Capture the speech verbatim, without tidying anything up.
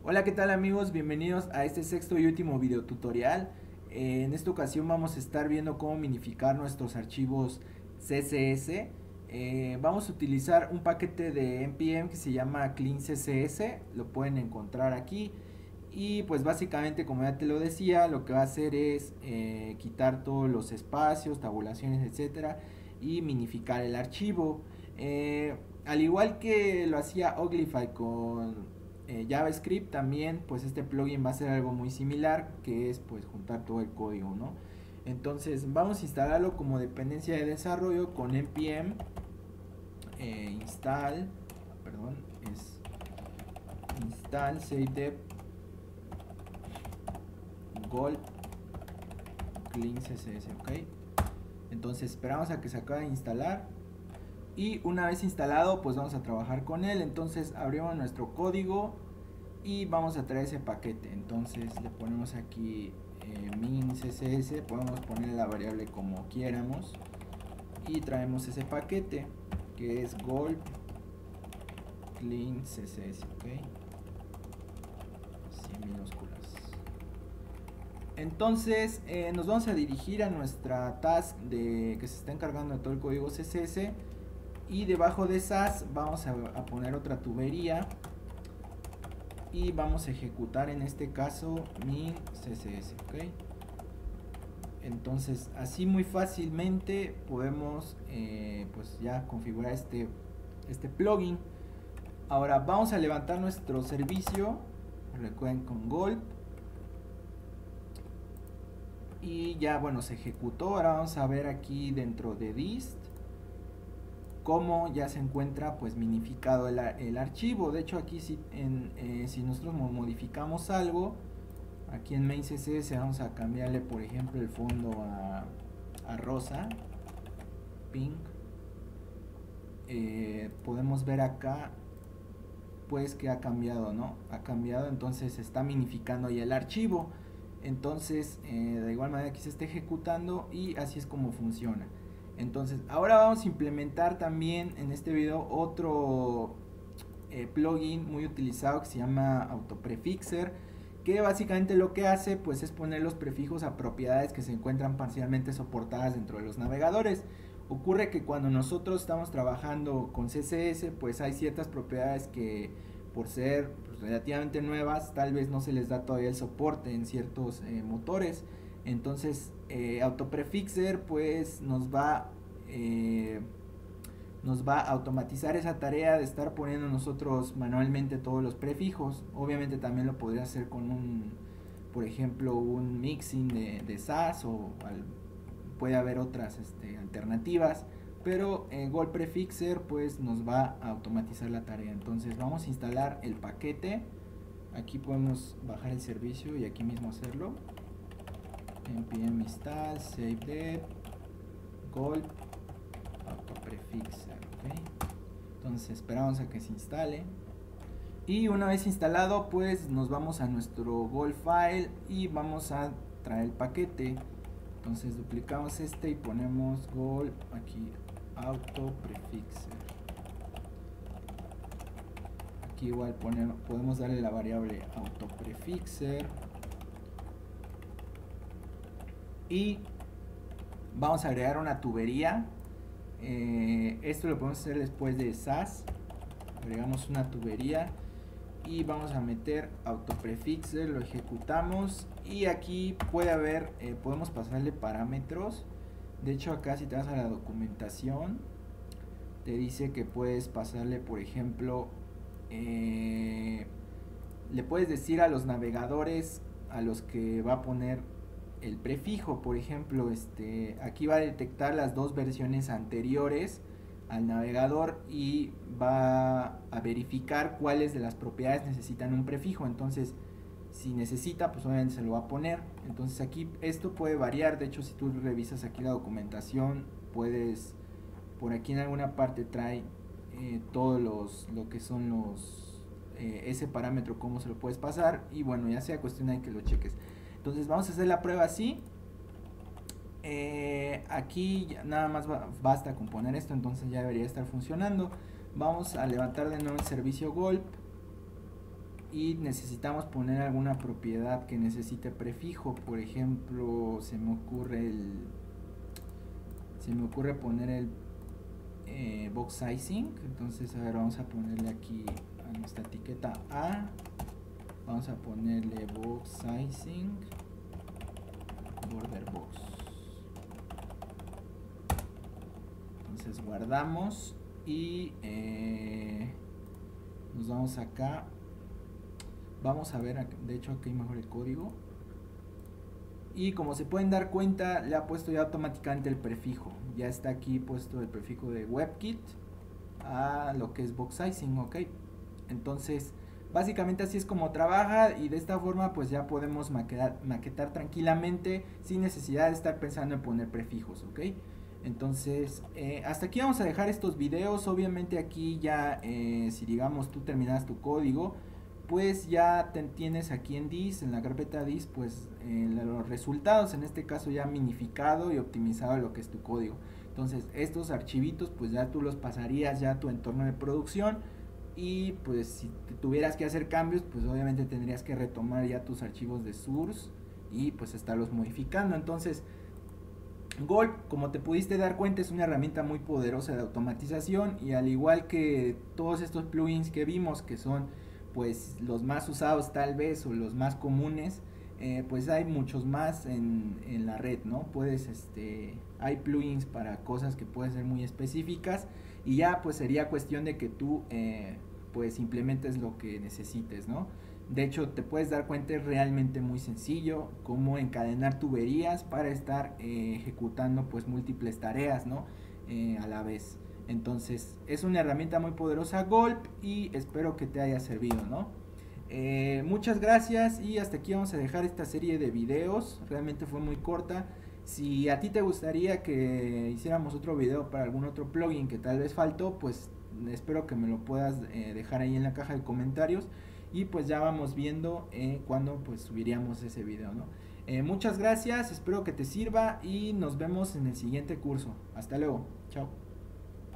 Hola, ¿qué tal amigos? Bienvenidos a este sexto y último video tutorial. Eh, en esta ocasión vamos a estar viendo cómo minificar nuestros archivos C S S. Eh, vamos a utilizar un paquete de N P M que se llama Clean C S S, lo pueden encontrar aquí. Y pues básicamente, como ya te lo decía, lo que va a hacer es eh, quitar todos los espacios, tabulaciones, etcétera, y minificar el archivo. Eh, al igual que lo hacía Uglify con eh, JavaScript, también pues este plugin va a ser algo muy similar, que es pues juntar todo el código, ¿no? Entonces vamos a instalarlo como dependencia de desarrollo con npm eh, install, perdón, es install savedep gol clean css, ok. Entonces esperamos a que se acabe de instalar y una vez instalado pues vamos a trabajar con él. Entonces abrimos nuestro código y vamos a traer ese paquete. Entonces le ponemos aquí eh, min css, podemos poner la variable como quieramos y traemos ese paquete que es gol clean css, ok, así en minúsculas. Entonces eh, nos vamos a dirigir a nuestra task de que se está encargando de todo el código C S S, y debajo de esas vamos a, a poner otra tubería y vamos a ejecutar en este caso min css, ok. Entonces así muy fácilmente podemos eh, pues ya configurar este, este plugin. Ahora vamos a levantar nuestro servicio, recuerden, con gulp. Y ya bueno, se ejecutó. Ahora vamos a ver aquí dentro de dist cómo ya se encuentra pues minificado el, el archivo. De hecho aquí si, en, eh, si nosotros modificamos algo, aquí en main css vamos a cambiarle por ejemplo el fondo a, a rosa, pink. Eh, podemos ver acá pues que ha cambiado, ¿no? Ha cambiado, entonces se está minificando ya el archivo. Entonces eh, de igual manera aquí se está ejecutando y así es como funciona. Entonces ahora vamos a implementar también en este video otro eh, plugin muy utilizado que se llama autoprefixer, que básicamente lo que hace pues es poner los prefijos a propiedades que se encuentran parcialmente soportadas dentro de los navegadores. Ocurre que cuando nosotros estamos trabajando con C S S pues hay ciertas propiedades que por ser pues, relativamente nuevas tal vez no se les da todavía el soporte en ciertos eh, motores. Entonces eh, autoprefixer pues nos va eh, nos va a automatizar esa tarea de estar poniendo nosotros manualmente todos los prefijos. Obviamente también lo podría hacer con un, por ejemplo, un mixing de, de Sass, o al, puede haber otras este, alternativas, pero eh, gol prefixer pues nos va a automatizar la tarea. Entonces vamos a instalar el paquete. Aquí podemos bajar el servicio y aquí mismo hacerlo. npm install savedep gol autoprefixer, okay. Entonces esperamos a que se instale y una vez instalado pues nos vamos a nuestro gol file y vamos a traer el paquete. Entonces duplicamos este y ponemos gol aquí autoprefixer. Aquí igual ponemos, podemos darle la variable autoprefixer y vamos a agregar una tubería. Eh, esto lo podemos hacer después de Sass. Agregamos una tubería y vamos a meter autoprefixer, lo ejecutamos y aquí puede haber, eh, podemos pasarle parámetros. De hecho acá si te vas a la documentación te dice que puedes pasarle, por ejemplo, eh, le puedes decir a los navegadores a los que va a poner el prefijo. Por ejemplo, este, aquí va a detectar las dos versiones anteriores al navegador y va a verificar cuáles de las propiedades necesitan un prefijo. Entonces si necesita pues obviamente se lo va a poner. Entonces aquí esto puede variar. De hecho si tú revisas aquí la documentación puedes, por aquí en alguna parte trae eh, todos los, lo que son los eh, ese parámetro, cómo se lo puedes pasar, y bueno, ya sea cuestión de que lo cheques. Entonces vamos a hacer la prueba así. Eh, aquí ya nada más basta con poner esto, entonces ya debería estar funcionando. Vamos a levantar de nuevo el servicio gulp y necesitamos poner alguna propiedad que necesite prefijo. Por ejemplo, se me ocurre el se me ocurre poner el eh, box sizing. Entonces, a ver, vamos a ponerle aquí a nuestra etiqueta A, vamos a ponerle box sizing border box. Entonces guardamos y eh, nos vamos acá. Vamos a ver, de hecho aquí mejor el código. Y como se pueden dar cuenta, le ha puesto ya automáticamente el prefijo. Ya está aquí puesto el prefijo de WebKit a lo que es box sizing, ok. Entonces, básicamente así es como trabaja, y de esta forma pues ya podemos maquetar, maquetar tranquilamente sin necesidad de estar pensando en poner prefijos, ok. Entonces, eh, hasta aquí vamos a dejar estos videos. Obviamente aquí ya, eh, si digamos tú terminas tu código, pues ya te tienes aquí en dis, en la carpeta dis, pues eh, los resultados, en este caso ya minificado y optimizado lo que es tu código. Entonces estos archivitos pues ya tú los pasarías ya a tu entorno de producción, y pues si tuvieras que hacer cambios, pues obviamente tendrías que retomar ya tus archivos de source y pues estarlos modificando. Entonces Gulp, como te pudiste dar cuenta, es una herramienta muy poderosa de automatización, y al igual que todos estos plugins que vimos, que son pues los más usados tal vez, o los más comunes, eh, pues hay muchos más en, en la red, ¿no? Puedes, este, hay plugins para cosas que pueden ser muy específicas, y ya pues sería cuestión de que tú eh, pues implementes lo que necesites, ¿no? De hecho, te puedes dar cuenta, es realmente muy sencillo cómo encadenar tuberías para estar eh, ejecutando pues múltiples tareas, ¿no? Eh, a la vez. Entonces es una herramienta muy poderosa Gulp, y espero que te haya servido, ¿no? Eh, muchas gracias, y hasta aquí vamos a dejar esta serie de videos. Realmente fue muy corta. Si a ti te gustaría que hiciéramos otro video para algún otro plugin que tal vez faltó, pues espero que me lo puedas eh, dejar ahí en la caja de comentarios, y pues ya vamos viendo eh, cuándo pues subiríamos ese video, ¿no? Eh, muchas gracias, espero que te sirva, y nos vemos en el siguiente curso. Hasta luego, chao.